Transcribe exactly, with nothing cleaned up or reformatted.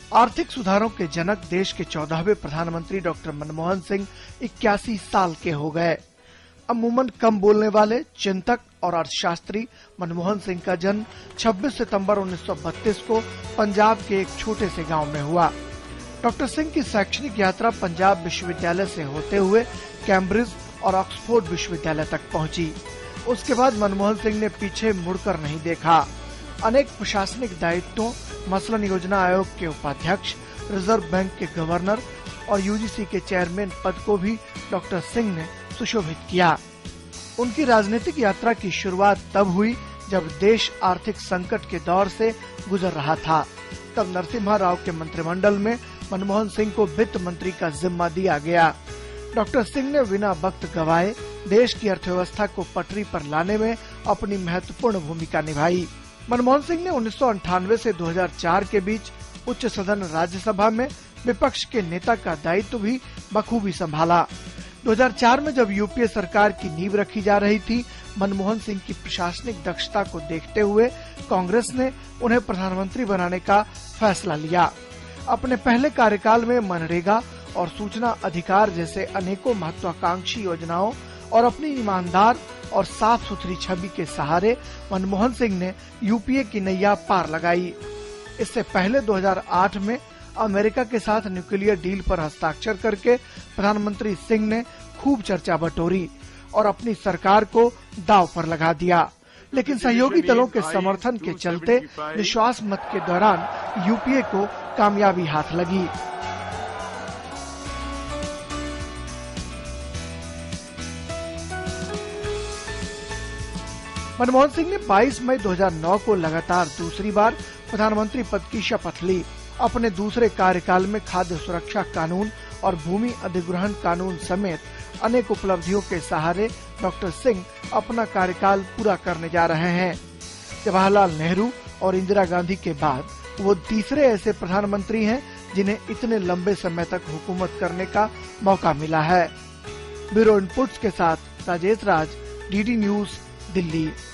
आर्थिक सुधारों के जनक देश के चौदहवें प्रधानमंत्री डॉक्टर मनमोहन सिंह इक्यासी साल के हो गए। अमूमन कम बोलने वाले चिंतक और अर्थशास्त्री मनमोहन सिंह का जन्म छब्बीस सितंबर उन्नीस सौ बत्तीस को पंजाब के एक छोटे से गांव में हुआ। डॉक्टर सिंह की शैक्षणिक यात्रा पंजाब विश्वविद्यालय से होते हुए कैम्ब्रिज और ऑक्सफोर्ड विश्वविद्यालय तक पहुंची। उसके बाद मनमोहन सिंह ने पीछे मुड़कर नहीं देखा। अनेक प्रशासनिक दायित्वों, मसलन योजना आयोग के उपाध्यक्ष, रिजर्व बैंक के गवर्नर और यूजीसी के चेयरमैन पद को भी डॉक्टर सिंह ने सुशोभित किया। उनकी राजनीतिक यात्रा की शुरुआत तब हुई जब देश आर्थिक संकट के दौर से गुजर रहा था। तब नरसिम्हा राव के मंत्रिमंडल में मनमोहन सिंह को वित्त मंत्री का जिम्मा दिया गया। डॉक्टर सिंह ने बिना वक्त गवाए देश की अर्थव्यवस्था को पटरी पर लाने में अपनी महत्वपूर्ण भूमिका निभाई। मनमोहन सिंह ने उन्नीस सौ अंठानवे से दो हज़ार चार के बीच उच्च सदन राज्यसभा में विपक्ष के नेता का दायित्व भी बखूबी संभाला। दो हज़ार चार में जब यूपीए सरकार की नींव रखी जा रही थी, मनमोहन सिंह की प्रशासनिक दक्षता को देखते हुए कांग्रेस ने उन्हें प्रधानमंत्री बनाने का फैसला लिया। अपने पहले कार्यकाल में मनरेगा और सूचना अधिकार जैसे अनेकों महत्वाकांक्षी योजनाओं और अपनी ईमानदार और साफ सुथरी छवि के सहारे मनमोहन सिंह ने यूपीए की नैया पार लगाई। इससे पहले दो हज़ार आठ में अमेरिका के साथ न्यूक्लियर डील पर हस्ताक्षर करके प्रधानमंत्री सिंह ने खूब चर्चा बटोरी और अपनी सरकार को दांव पर लगा दिया। लेकिन सहयोगी दलों के समर्थन के चलते विश्वास मत के दौरान यूपीए को कामयाबी हाथ लगी। मनमोहन सिंह ने बाईस मई दो हज़ार नौ को लगातार दूसरी बार प्रधानमंत्री पद की शपथ ली। अपने दूसरे कार्यकाल में खाद्य सुरक्षा कानून और भूमि अधिग्रहण कानून समेत अनेक उपलब्धियों के सहारे डॉक्टर सिंह अपना कार्यकाल पूरा करने जा रहे हैं। जवाहरलाल नेहरू और इंदिरा गांधी के बाद वो तीसरे ऐसे प्रधानमंत्री हैं जिन्हें इतने लंबे समय तक हुकूमत करने का मौका मिला है। ब्यूरो इनपुट्स के साथ राजेश राज, डीडी न्यूज, दिल्ली।